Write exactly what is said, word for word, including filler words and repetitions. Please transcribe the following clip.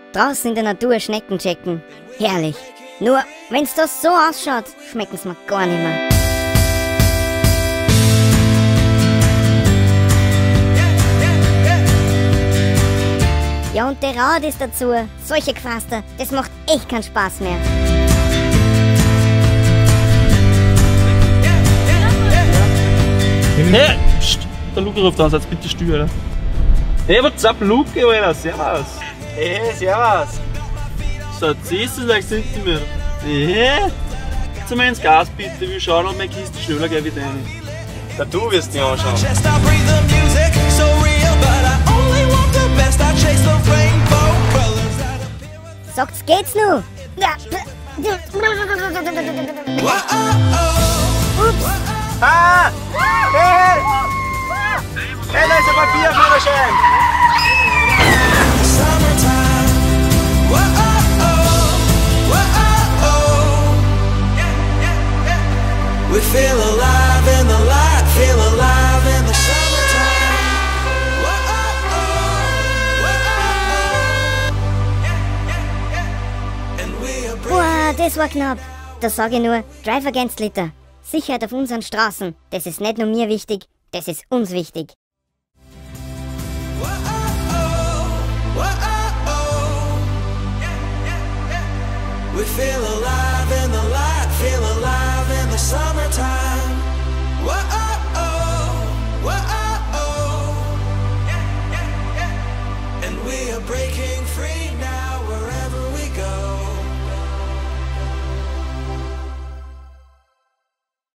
Draußen in der Natur Schnecken checken. Herrlich. Nur, wenn's das so ausschaut, schmecken's mir gar nicht mehr. Ja, und der Rad ist dazu. Solche Quaster, das macht echt keinen Spaß mehr. Hey, pst, der Luke ruft an, jetzt bitte still, Alter. Hey, what's up, Luke, Alter, servus. Hey, servus. So, siehst du, gleich sind die mir. Hey, jetzt mal ins Gas bitte, wir schauen, ob meine Kiste schneller geht wie deine. Ja, du wirst die anschauen. Sagt's, geht's nu? Ja. Ups. Ah! Hey! Hey, da ist ein Papierführerschein! We feel alive in the light, feel alive in the summertime. Boah, das war knapp. Da sag ich nur, Drive Against Litter. Sicherheit auf unseren Straßen. Das ist nicht nur mir wichtig, das ist uns wichtig. We feel